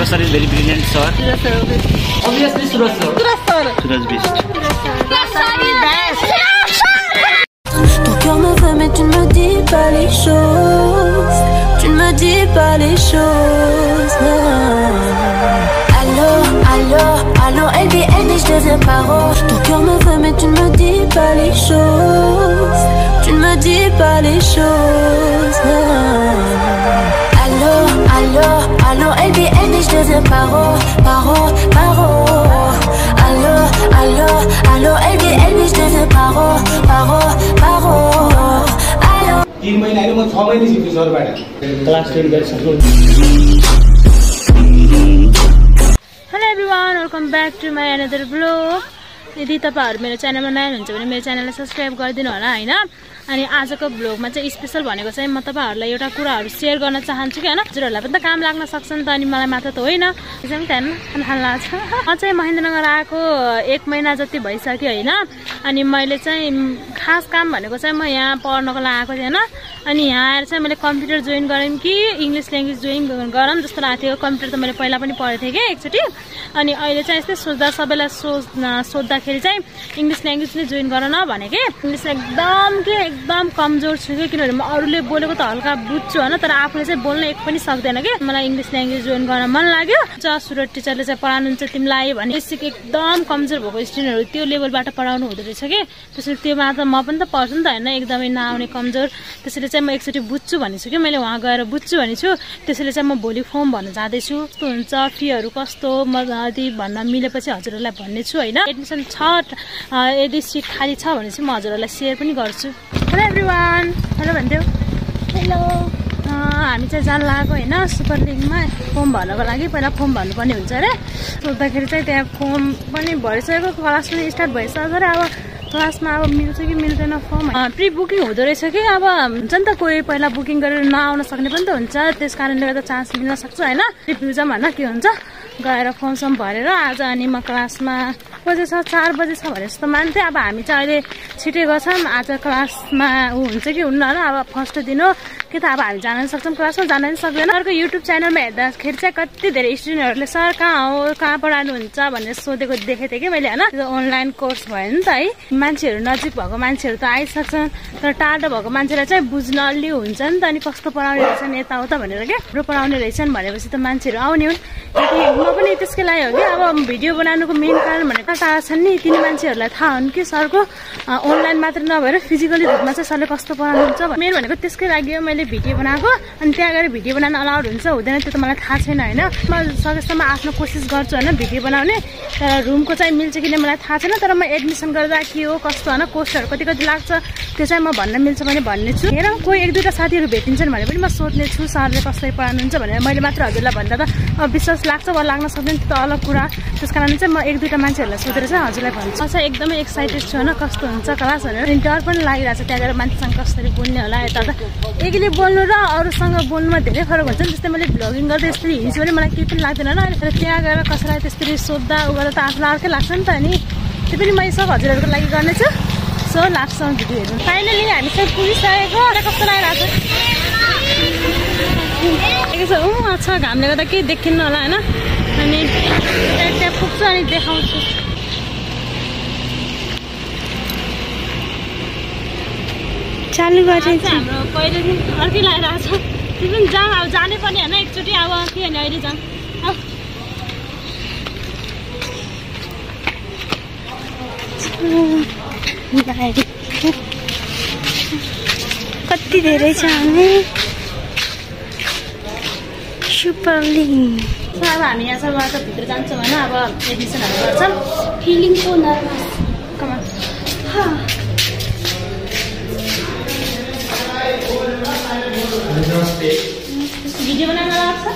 Suraj sir is very brilliant sir. Obviously Suraj sir. Suraj best. Ton cœur me veut mais tu ne me dis pas les choses. Tu ne me dis pas les choses. Allô, allô, allô, LBN et je deviens paro. Ton cœur me veut mais tu ne me dis pas les choses. Tu ne me dis pas les choses. Allô, allô, allô, LBN et je deviens paro, paro, paro. Allô, allô, allô, LBN et je deviens paro, paro, paro. Allô. 3 महिना हैन म 6 महिना सिक्छु सरबाट class 10 गरिसक्नु। Hello everyone, welcome back to my another vlog. यदि तपाईहरु मेरो च्यानलमा नयाँ हुनुहुन्छ भने मेरो च्यानललाई सब्स्क्राइब गरिदिनु होला हैन। अनि आजको भ्लगमा चाहिँ स्पेशल भनेको चाहिँ म तपाईहरुलाई एउटा कुराहरु शेयर गर्न चाहन्छु के हैन। हजुरहरुलाई पनि त काम लाग्न सक्छ नि त अनि मलाई मात्र त होइन। त्यसैले त्यहाँ खान लाग्छ। म चाहिँ महेन्द्रनगर आएको 1 महिना जति भइसक्यो हैन। अनि मैले चाहिँ खास काम भनेको चाहिँ म यहाँ पढ्नको लागि आएको थिएँ हैन। अनि यहाँ आएर चाहिँ मैले कम्प्युटर जोइन गरेँ कि इंग्लिश ल्याङ्ग्वेज जोइन गरौँ जस्तो लाग्थ्यो। कम्प्युटर त मैले पहिला पनि पढेको थिएँ के एकचोटी। अनि अहिले चाहिँ यस्तै सोच्दा सबैलाई सोध्दाखेरि चाहिँ इंग्लिश ल्याङ्ग्वेज नै जोइन गर न भने के। इंग्लिश एकदम कमजोर छु के किनभने म अरूले बोलेको त हल्का बुझ्छु हैन तर आफूले चाहिँ बोल्न एक पनि सक्दैन के। मलाई इंग्लिश ल्याङ्ग्वेज जोइन गर्न मन लाग्यो। सुरत टिचरले चाहिँ पढाउनुहुन्छ तिमीलाई भने बेसिक एकदम कमजोर भएको स्टुडेन्टहरु त्यो लेभलबाट पढाउनु हुँदो रहेछ के। त्यसैले त्योमा त म पनि त पढ्छु नि त हैन एकदमै नआउने कमजोर। त्यसैले चाहिँ म एकचोटी बुझ्छु भनेछु के मैले वहाँ गएर बुझ्छु भनेछु। त्यसैले चाहिँ म भोलि फर्म भन्न जाँदैछु। कस्तो हुन्छ फीहरु कस्तो म यदि भन्न मिलेपछि हजुरहरुलाई भन्ने छु हैन। एडमिसन छ यदि सिट खाली छ भने चाहिँ म हजुरहरुलाई शेयर पनि गर्छु। हेलो एभ्रीवान, हेलो भन्दियो। हेलो। हामी चाहिँ जान लागेको हैन सुपर लिगमा फर्म भर्नको लागि। पहिला फर्म भर्नुपर्ने हुन्छ रे। सोध्दाखेरि चाहिँ त्यहाँ फर्म पनि भरिसकेको क्लास पनि स्टार्ट भइसक्यो रे। अब क्लासमा अब मिल्छ कि मिल्दैन फर्म प्री बुकिङ हुँदो रहेछ कि। अब हुन्छ नि त कोही पहिला बुकिङ गरेर नआउन सक्ने पनि त हुन्छ। त्यसकारणले गर्दा चान्स मिल्न सक्छ हैन। रिभ्यू जाम हैन के हुन्छ गएर फर्म सम भरेर आज अनि म क्लासमा बजे छ 4 बजे छ भने जस्तो मान्थे। अब हामी चाहिँ अहिले छिटै गर्छौँ। आज क्लासमा हुन्छ कि हुन्न होला। अब फर्स्ट दिन हो के त अब हामी जान पनि सक्छौँ क्लासमा जान पनि सक्दैन। अर्को युट्युब च्यानलमा हेर्दाखेरि चाहिँ कति धेरै स्टुडेन्टहरूले सर कहाँ हो कहाँ पढाउनुहुन्छ भनेर सोधेको देखेको थिएँ कि मैले हैन। त्यो अनलाइन कोर्स भयो नि त है। मान्छेहरू नजिक भएको मान्छेहरू त आइसक्छन् तर टाढो भएको मान्छेलाई चाहिँ बुझ्न अलि हुन्छ नि त। अनि कस्तो पढाउने रहेछन् यताउता भनेर के राम्रो पढाउने रहेछन् भनेपछि त मान्छेहरू आउने हुन्। म पनि त्यसकै लागि हो कि अब भिडियो बनाउनुको मेन कारण भनेको टाढा छन् नि तिनी मान्छेहरूलाई थाहा हुन् कि सरको अनलाइन मात्र नभएर फिजिकली रूपमा चाहिँ सरले कस्तो पढाउनुहुन्छ मेन भनेको त्यसकै लागि हो मैले भिडियो बनाएको। अनि त्यहाँ गएर भिडियो बनाउन अलाउड हुन्छ हुँदैन त्यो त मलाई थाहा छैन हैन। म सकेसम्म आफ्नो कोसिस गर्छु हैन भिडियो बनाउने। तर रुमको चाहिँ मिल्छ कि मलाई थाहा छैन। तर म एडमिसन गर्दा के हो कस्तो हैन कोर्सहरू कति कति लाग्छ त्यो चाहिँ म भन्न मिल्छ भने भन्ने छु। हेर कोही 1-2टा साथीहरू भेटिन्छन् भने पनि म सोध्ने छु सरले कसरी पढाउनुहुन्छ भनेर। मैले मात्र हजुरलाई भन्दा त विश्वास लाग्छ वा लाग्न सक्दैन त्यो त अलग कुरा। त्यसकारण चाहिँ म 1-2टा मान्छेहरूलाई सोधेर चाहिँ हजुरलाई भन्छु। म चाहिँ एकदमै एक्साइटेड छु हैन कस्तो हुन्छ क्लास भनेर। डर पनि लागिरहेछ त्यहाँ गएर मान्छेसँग कसरी बोल्ने होला यता त। एक्लै बोल्नु र अरूसँग बोल्नुमा धेरै फरक हुन्छ नि। जस्तै मैले भ्लगिङ गर्दै यसरी हिँड्छु भने मलाई केही पनि लाग्दैन हैन। तर त्यहाँ गएर कसैलाई त्यसरी सोध्दा उ गर्दा त आफूलाई अर्कै लाग्छ नि त। अनि त्यो पनि मैले सब हजुरहरूको लागि गर्नेछु। सो लाग्छ भिडियो हेर्नु। फाइनली हामी चाहिँ पुगिसकेको। कस्तो लागिरहेको छ अच्छा घामले गर्दा केही देखिन्न होला हैन। अनि त्यहाँ पुग्छु अनि देखाउँछु। चालु गरेँ हाम्रो पहिलेदेखि अर्कै लागिरहेको छ। त्यो पनि जाम अब जानै पर्ने होइन एकचोटि। अब के भने अहिले जाम कति धेरै छ हामी सुपर लिग। अब हामी यहाँबाट भित्र जान्छौँ होइन। अब एडमिसनहरू गर्छौँ। फिलिङको नर्भस कमान भिडियो बनाउन लाग्छ।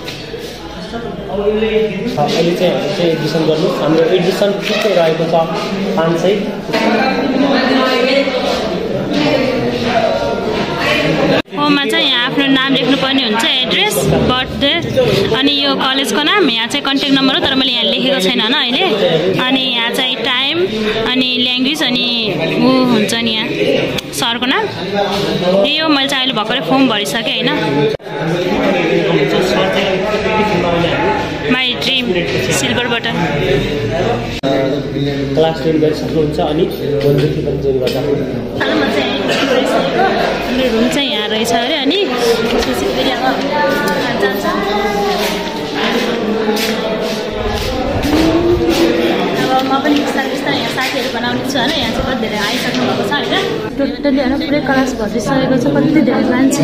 अहिले चाहिँ हामी चाहिँ एडमिसन गर्नु। हाम्रो एडमिसन ठिकै रहेको छ 500। फर्ममा चाहिँ यहाँ आफ्नो नाम लेख्नुपर्ने हुन्छ एड्रेस बर्थडे अनि यो कलेजको नाम। यहाँ चाहिँ कन्ट्याक्ट नम्बर हो तर मैले यहाँ लेखेको छैन हैन अहिले। अनि यहाँ चाहिँ टाइम अनि ल्याङ्ग्वेज अनि ऊ हुन्छ नि यहाँ सरको नाम। यही हो मैले चाहिँ अहिले भर्खरै फर्म भरिसकेँ हैन। My dream silver button class 10 गरिसक्नुहुन्छ अनि भोलिदेखि पनि जोइन गर्दा रुम चाहिँ यहाँ रहेछ अरे अनि फेरि अब जान्छ अब म पनि बिस्तारै बिस्तारै यहाँ साथीहरू बनाउने छु होइन यहाँ चाहिँ कति धेरै आइसक्नु भएको छ होइन टोटली होइन पुरै क्लास भरिसकेको छ कति धेरै मान्छे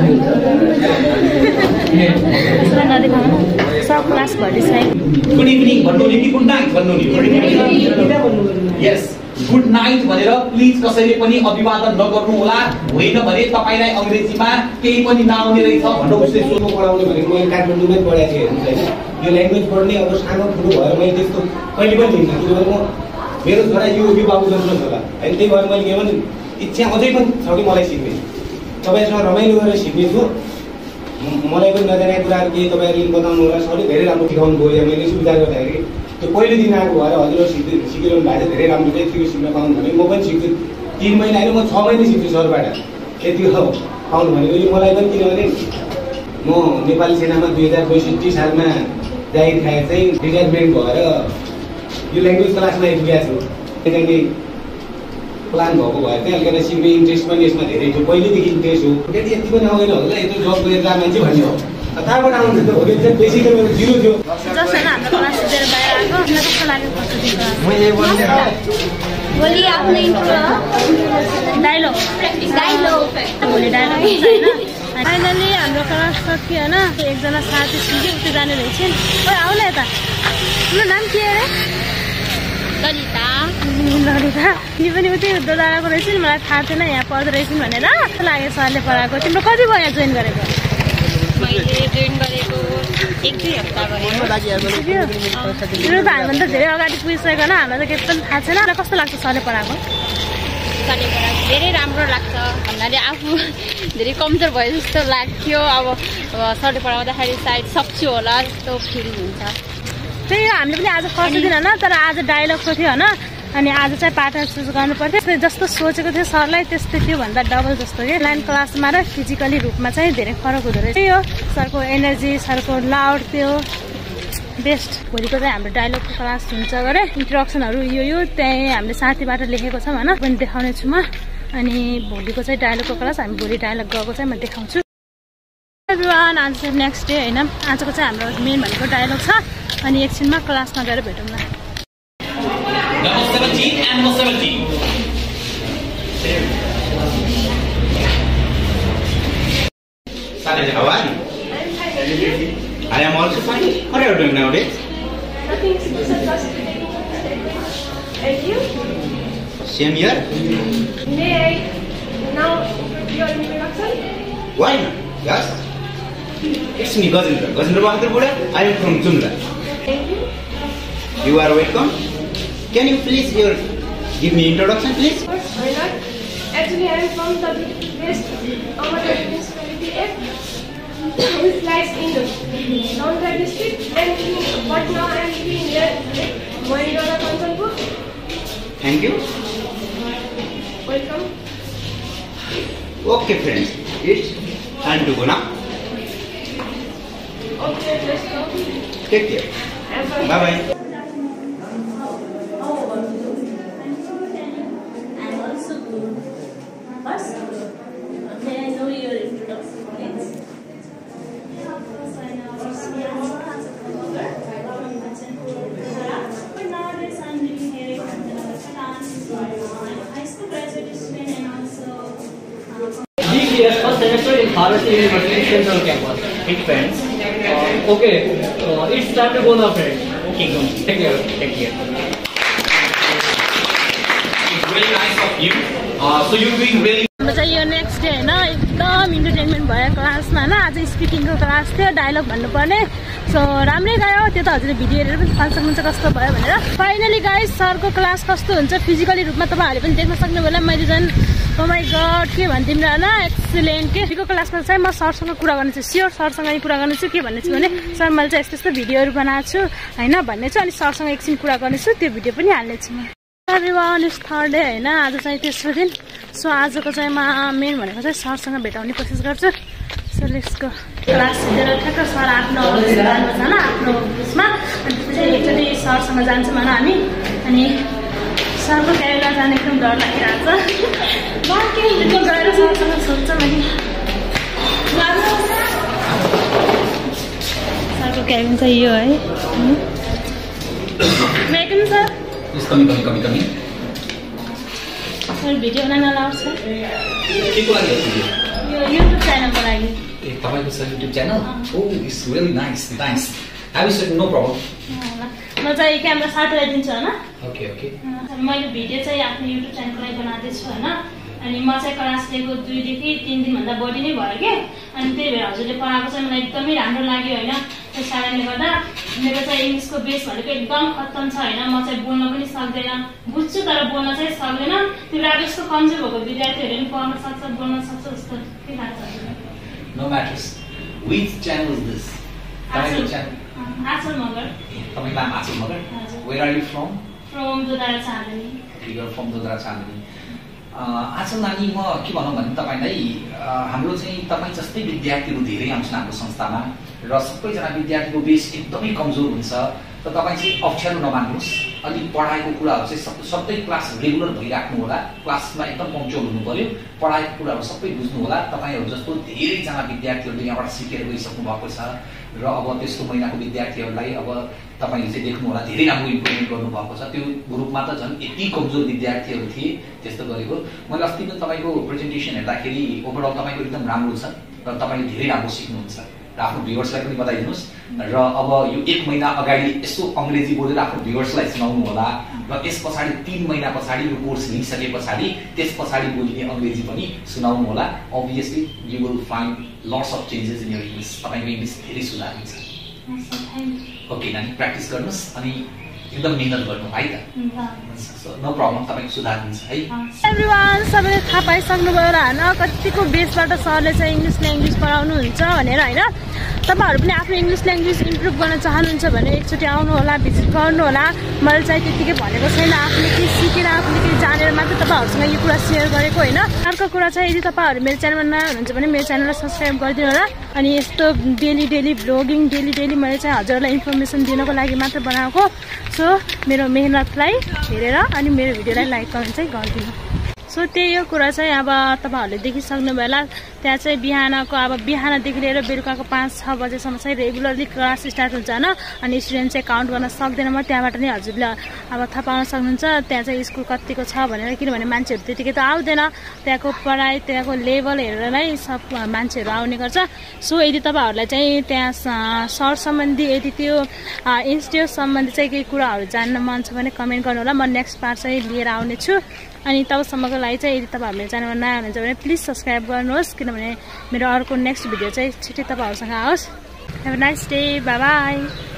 नदेखाउनु सब क्लास भरिसक्यो गुड इभिनिङ भन्नु नि कि गुड नाइट भन्नु नि यस गुड नाइट भनेर प्लिज कसैले पनि अभिवादन नगर्नु होला होइन भने तपाईलाई अंग्रेजीमा केही पनि नआउने रहेछ भनेर उसले सोध्नु पढाउने भनेको मैले काठमाडौँमै पढाएको थिएँ हेर्नुस् हैन यो ल्याङ्ग्वेज पढ्ने अब सानो ठुलो भएर मैले त्यस्तो कहिले पनि लिन्न किनभने म मेरो छोरा युवी बाबु जस्तो होला हैन त्यही भएर मैले के भने इच्छा अझै पनि छ कि मलाई सिक्ने तपाईसँग रमाइलो गरेर सिक्ने छु मलाई पनि नजानेको कुराहरू केही तपाईँहरूले बताउनु होला सबैले धेरै राम्रो सिकाउनु भयो मैले सुविधा गर्दाखेरि त्यो पहिलो दिन आएको भएर हजुरहरू सिकिरहनु भएको छ धेरै राम्रो चाहिँ त्यो सिक्न पाउनु भने म पनि सिक्छु 3 महिना होइन म 6 महिना सिक्छु सरबाट यति पाउनु भनेको यो मलाई पनि किनभने म नेपाली सेनामा 2062 सालमा जागिर खाएर चाहिँ रिटायरमेन्ट भएर यो ल्याङ्ग्वेज क्लासमा आइपुगेको छु त्यहाँदेखि प्लान भएको भएर चाहिँ अलिकति सिक्ने इन्ट्रेस्ट पनि यसमा धेरै थियो पहिलेदेखि इन्ट्रेस्ट हो त्यति यति पनि आउँदैन होला यत्रो जब गरेर जा मान्छे भन्ने हो कहाँबाट आउनु त भोलि चाहिँ बेसिक मेरो जिरो थियो जसजना हाम्रो क्लास दिएर बाहिर आएको कस्तो लाग्यो कस्तो दिन भोलि आफ्नो इन्ट्रो डायलग भोलि डायलग हुन्छ होइन फाइनली हाम्रो क्लास सकियो होइन एकजना साथी सिक्यो उति जाने रहेछ नि आउ न यता तिम्रो नाम के अरे ललिता नि पनि उति डाँडाको रहेछ नि मलाई थाहा थिएन यहाँ पढ्दो रहेछन् भनेर कस्तो लाग्यो सरले पढाएको तिम्रो कति भयो यहाँ जोइन गरेको मैले जोइन गरेको 1-2 हप्ता गरेको तिम्रो त हामीभन्दा धेरै अगाडि पुगिसकेको होइन हामीलाई त केही पनि थाहा छैन कस्तो लाग्छ सरले पढाएको धेरै राम्रो लाग्छ भन्नाले आफू धेरै कमजोर भयो जस्तो लाग्थ्यो अब सरले पढाउँदाखेरि सायद सक्छु होला जस्तो फिल हुन्छ त्यही हो हामीले पनि आज फर्स्ट दिन होइन तर आज डायलगको थियो होइन अनि आज चाहिँ पार्टनर चुज गर्नु पर्थ्यो जस्तो सोचेको थियो सरलाई त्यस्तै थियो भन्दा डबल जस्तो के लाइन क्लासमा र फिजिकली रूपमा चाहिँ धेरै फरक हुँदो रहेछ त्यही हो सरको एनर्जी सरको लाउड त्यो बेस्ट भोलिको चाहिँ हाम्रो डायलगको क्लास हुन्छ गरे इन्ट्रोडक्सनहरू यो त्यही हामीले साथीबाट लेखेको छौँ होइन पनि देखाउने छु म अनि भोलिको चाहिँ डायलगको क्लास हामी भोलि डायलग गएको चाहिँ म देखाउँछु एभ्रिवान आज चाहिँ नेक्स्ट डे होइन आजको चाहिँ हाम्रो मेन भनेको डायलग छ अनि एकछिनमा क्लासमा गएर भेटौँ न Number 17 and number 17. Sally, how are you? I am also fine. What are you doing nowadays? Nothing special, just taking and you? Same here. May I now your introduction? Why not? Yes. It's me, Gajendra. Gajendra Bahadur Buddha. I am from Jumla. Thank you. You are welcome. Can you please give me introduction, please? Of course, why not? Actually, I am from the West Amateur Municipality which lies in Mahendranagar district, and but now I am living here at mahendranagar. Thank you. Welcome. Okay, friends. It's time to go now. Okay, let's go. Take care. Bye bye. First semester in Bharat University Central Campus. Big friends. Okay, it's time to go now, friends. Okay, go. Take care. Take care. It's very nice of you. So you're doing really. हाम्रो चाहिँ यो next day होइन एकदम entertainment भयो क्लासमा होइन आज स्पिकिङको क्लास थियो डायलग भन्नुपर्ने सो राम्रै गयो त्यो त हजुरले भिडियो हेरेर पनि थाहा सक्नुहुन्छ कस्तो भयो भनेर फाइनली गाइस सरको क्लास कस्तो हुन्छ फिजिकली रूपमा तपाईँहरूले पनि देख्न सक्नु होला मैले झन् ओ माई गड के भन्थ्यौँ र होइन एक्सिलेन्ट के यो क्लासमा चाहिँ म सरसँग कुरा गर्नेछु स्योर सरसँग कुरा गर्नेछु के भन्ने छु भने सर मैले चाहिँ यस्तो यस्तो भिडियोहरू बनाएको छु होइन भन्ने छु अनि सरसँग एकछिन कुरा गर्नेछु त्यो भिडियो पनि हाल्नेछु म एभ्रिवान इज थर्ड डे होइन आज चाहिँ तेस्रो दिन सो आजको चाहिँ म मेन भनेको चाहिँ सरसँग भेटाउने कोसिस गर्छु सो लेट्स गो क्लास दिएर ठ्याक्क सर आफ्नो आफ्नो उसमा सरसँग जान्छौँ होइन हामी अनि सरको क्याबिनमा जाने एकदम डर लागिरहेको छ बाँकी गएर सरसँग सोध्छौँ अनि सरको क्याबिन चाहिँ यो है मेकन सर कमी सर भिडियो बनाउन अलाउड छ के को लागि यो युट्युब च्यानलको लागि ए तपाईको छ YouTube channel oh it's really nice have you said no problem म चाहिँ क्यामेरा साटो दिन्छु होइन ओके मैले भिडियो चाहिँ आफ्नो युट्युब च्यानलको लागि बनाउँदैछु होइन अनि म चाहिँ क्लास लिएको 2 देखि 3 दिनभन्दा बढी नै भयो कि अनि त्यही भएर हजुरले पढाएको चाहिँ मलाई एकदमै राम्रो लाग्यो होइन त्यस कारणले गर्दा मेरो चाहिँ इङ्ग्लिसको बेस भनेको एकदम खत्तम छ होइन म चाहिँ बोल्न पनि सक्दैन बुझ्छु तर बोल्न चाहिँ सक्दैन त्यो राजेशको कमजोर भएको विद्यार्थीहरूले पनि पढ्न सक्छ बोल्न सक्छ जस्तो के लाग्छ no matters which channel is this तपाईको च्यानल आचल मगर तपाईको नाम Aachal Magar where are you from Dodhara Chandani you are from Dodhara Chandani Aachal नानी म के भनौँ भने तपाईँलाई हाम्रो चाहिँ तपाईँ जस्तै विद्यार्थीहरू धेरै आउँछन् हाम्रो संस्थामा र सबैजना विद्यार्थीको बेस एकदमै कमजोर हुन्छ र तपाईँ चाहिँ अप्ठ्यारो नमान्नुहोस् अनि पढाएको कुराहरू चाहिँ सबै क्लास रेगुलर भइराख्नु होला क्लासमा एकदम पङ्क्चुअल हुनु पर्यो पढाएको कुराहरू सबै बुझ्नु होला तपाईँहरू जस्तो धेरैजना विद्यार्थीहरूले यहाँबाट सिकेर गइसक्नु भएको छ र अब त्यस्तो महिनाको विद्यार्थीहरूलाई अब तपाईँले चाहिँ देख्नु होला धेरै राम्रो इम्प्रुभमेन्ट गर्नुभएको छ त्यो ग्रुपमा त झन् यति कमजोर विद्यार्थीहरू थिए त्यस्तो गरेको मैले अस्ति पनि तपाईँको प्रेजेन्टेसन हेर्दाखेरि ओभरअल तपाईँको एकदम राम्रो छ र तपाईँले धेरै राम्रो सिक्नुहुन्छ र आफ्नो भ्युवर्सलाई पनि बताइदिनुहोस् र अब यो 1 महिना अगाडि यसो अङ्ग्रेजी बोलेर आफ्नो भ्युवर्सलाई सुनाउनु होला र यस पछाडि 3 महिना पछाडि यो कोर्स लिइसके पछाडि त्यस पछाडि बोलिने अङ्ग्रेजी पनि सुनाउनु होला obviously you will find lots of changes in your English तपाईँको इङ्ग्लिस धेरै सुधार हुन्छ ओके नानी प्र्याक्टिस गर्नुहोस् अनि एकदम मेहनत गर्नु है त नो प्रब्लम तपाईँको सुधार हुन्छ है एभ्रिवान सबैले थाहा पाइसक्नुभयो होला होइन कतिको बेसबाट सरले चाहिँ इङ्ग्लिस ल्याङ्ग्वेज पढाउनुहुन्छ भनेर होइन तपाईँहरू पनि आफ्नो इङ्ग्लिस ल्याङ्ग्वेज इम्प्रुभ गर्न चाहनुहुन्छ भने एकचोटि आउनु होला भिजिट गर्नु होला मैले चाहिँ त्यतिकै भनेको छैन आफूले केही सिकेर आफूले केही जानेर मात्रै तपाईँहरूसँग यो कुरा सेयर गरेको होइन अर्को कुरा चाहिँ यदि तपाईँहरू मेरो च्यानलमा नयाँ हुनुहुन्छ भने मेरो च्यानललाई सब्सक्राइब गरिदिनु होला अनि यस्तो डेली भ्लगिङ डेली मैले चाहिँ हजुरहरूलाई इन्फर्मेसन दिनको लागि मात्र बनाएको सो मेरो मेहनतलाई हेरेर अनि मेरो भिडियोलाई लाइक कमेन्ट चाहिँ गरिदिनु सो त्यही हो कुरा चाहिँ अब तपाईँहरूले देखिसक्नुभयो होला त्यहाँ चाहिँ बिहानदेखि लिएर बेलुकाको 5-6 बजेसम्म चाहिँ रेगुलरली क्लास स्टार्ट हुन्छ होइन अनि स्टुडेन्ट चाहिँ काउन्ट गर्न सक्दैन म त्यहाँबाट नै हजुरले अब थाहा पाउन सक्नुहुन्छ त्यहाँ चाहिँ स्कुल कतिको छ भनेर किनभने मान्छेहरू त्यतिकै त आउँदैन त्यहाँको पढाइ त्यहाँको लेभल हेरेर नै सब मान्छेहरू आउने गर्छ सो यदि तपाईँहरूलाई चाहिँ त्यहाँ सर सम्बन्धी यदि त्यो इन्स्टिट्युट सम्बन्धी चाहिँ केही कुराहरू जान्न मन छ भने कमेन्ट गर्नु होला म नेक्स्ट पार्ट चाहिँ लिएर आउने छु अनि तबसम्मको लागि चाहिँ यदि तपाईँहरू मेरो च्यानलमा नयाँ हुनुहुन्छ भने प्लिज सब्सक्राइब गर्नुहोस् किनभने मेरो अर्को नेक्स्ट भिडियो चाहिँ छिट्टै तपाईँहरूसँग आओस् have a nice day bye by